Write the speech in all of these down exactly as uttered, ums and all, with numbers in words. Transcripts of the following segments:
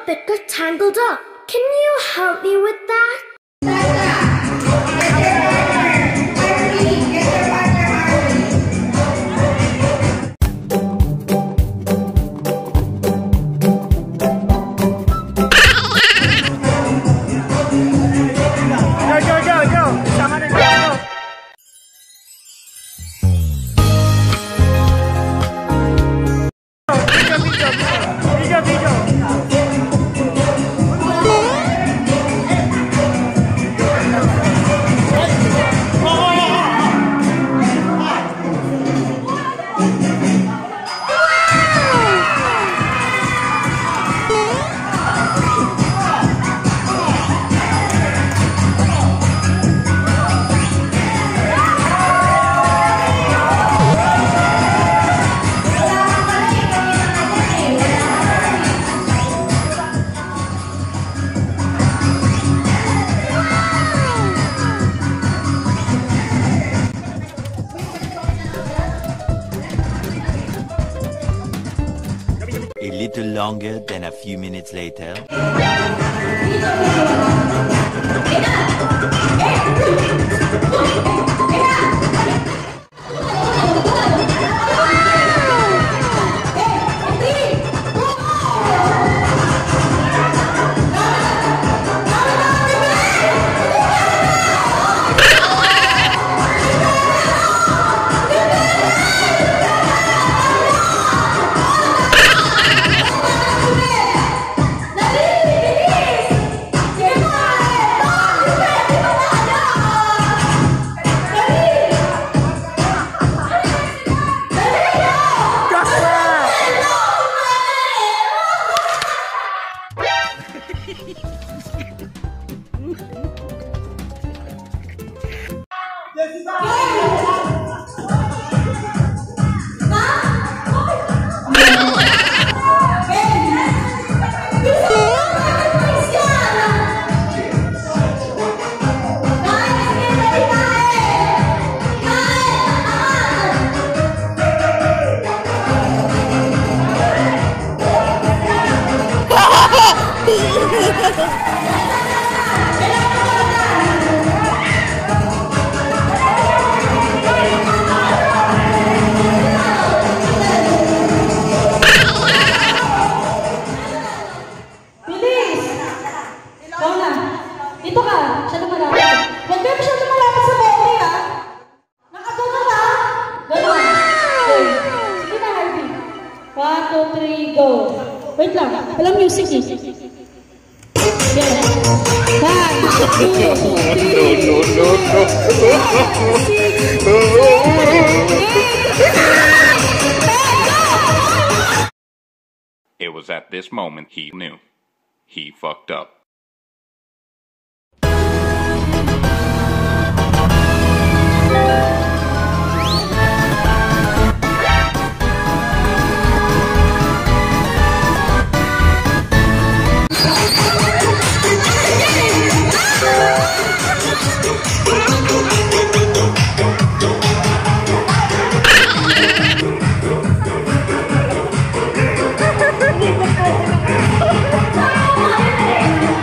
bit got tangled up. Can you help me with that? A little longer than a few minutes later. Dito ka, siya lumalapit. Huwag kayo siya lumalapit sa bete, ha? Nakagano ka? Ganon. Okay. Sige na, Harvey. One, two, three, go. Wait lang. Walang music, eh. Yeah. One, two, three. No, no, no, no. It was at this moment he knew. He fucked up. Thank you.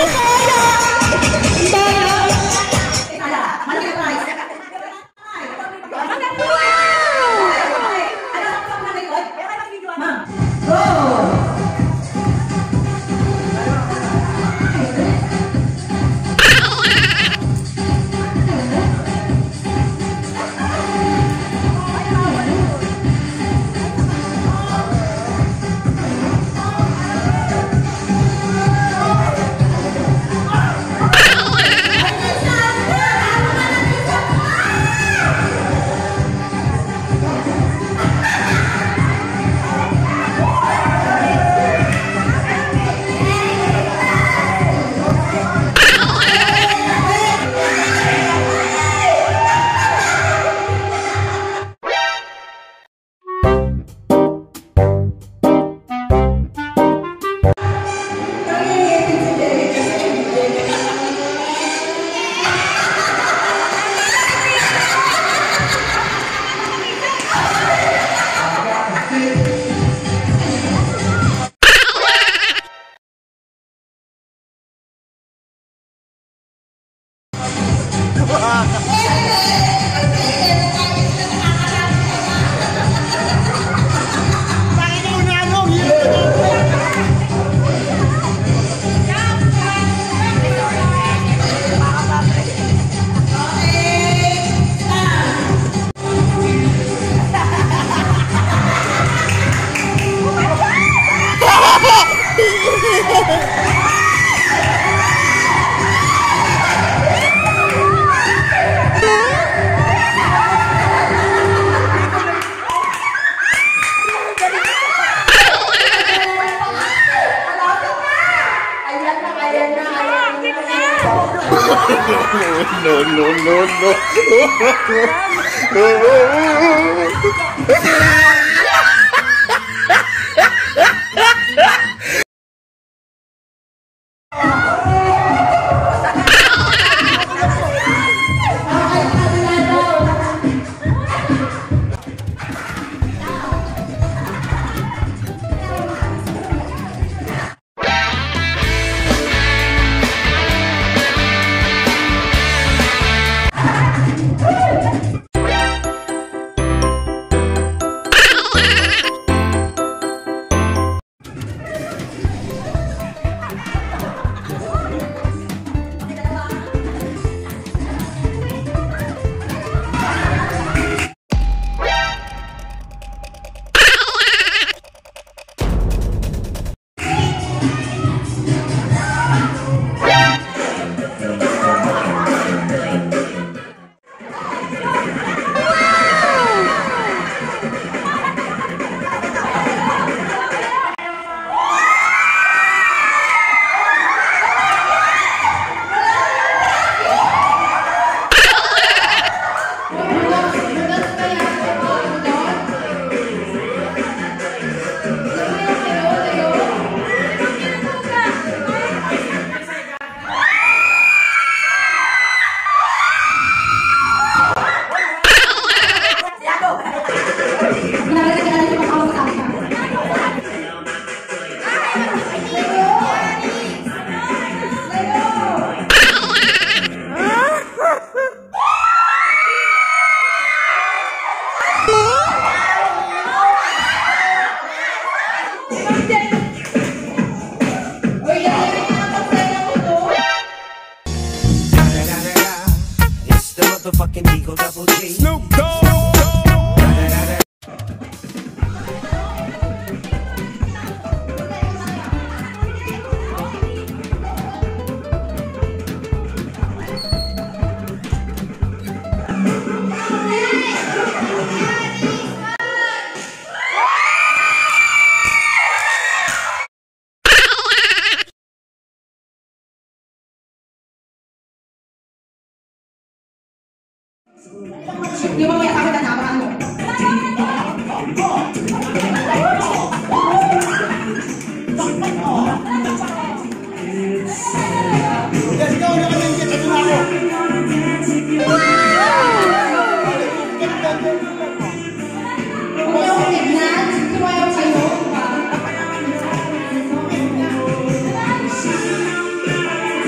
No, no, no, no. Di ba may kami na naman mo? Yes, ikaw na kami yung ito na ako. Huwag tignan, sumayaw sa'yo.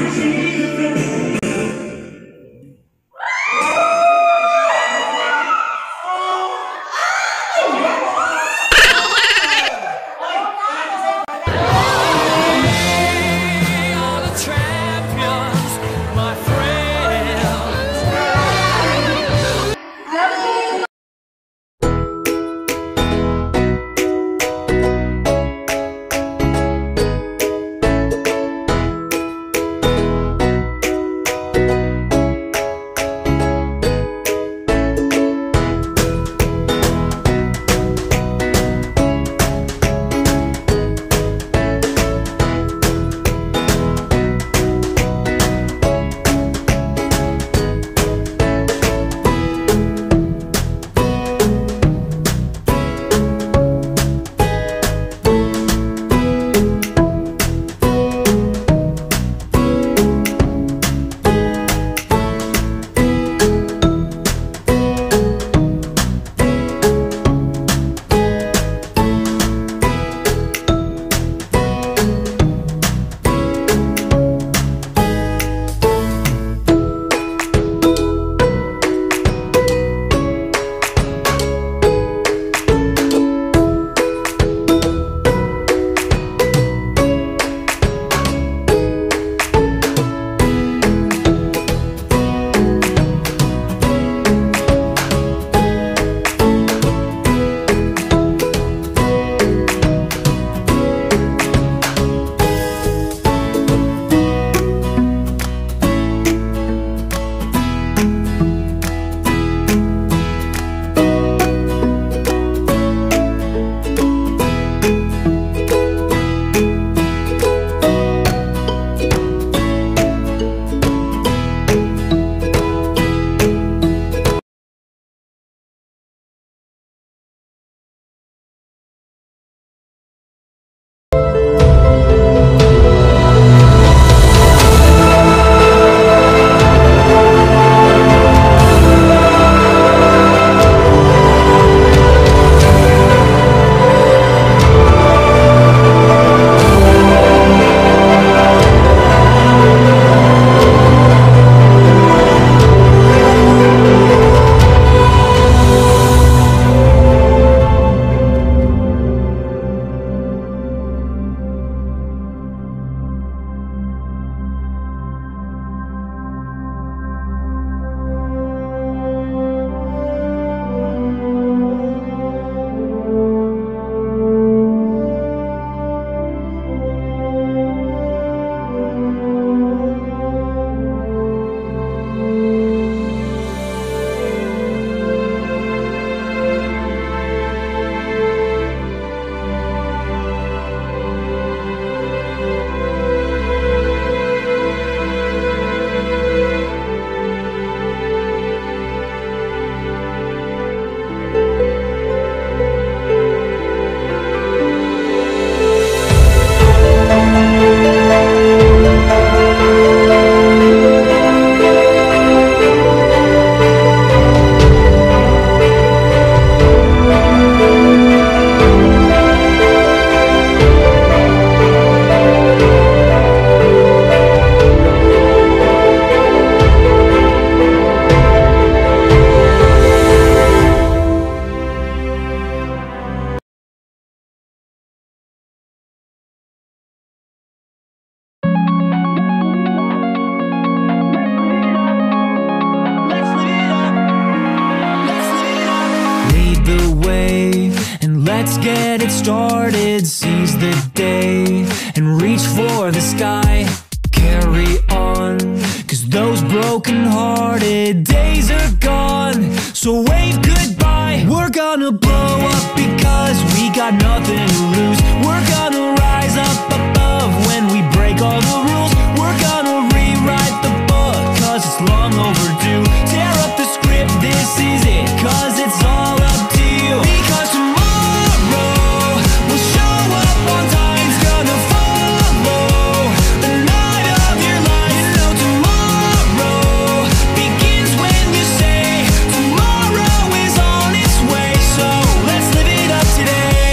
Let's get it started, seize the day and reach for the sky. Carry on, cause those broken-hearted days are gone. So wave goodbye. We're gonna blow up because we got nothing to lose. We're gonna rise up above when we break all the rules. We're gonna rewrite the book cause it's long overdue. Tear up the script, this is it, cause it's all up to you. Because tomorrow we'll show up on time. It's gonna follow the night of your life. You know tomorrow begins when you say tomorrow is on its way. So let's live it up today.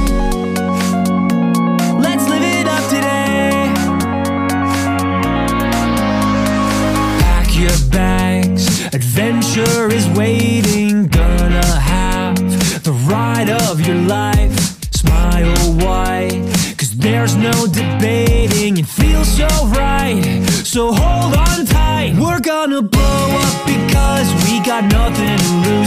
Let's live it up today. Pack your bags, adventure is waiting. Gonna have the ride of your life. Smile wide, cause there's no debating. It feels so right, so hold on tight. We're gonna blow up because we got nothing to lose.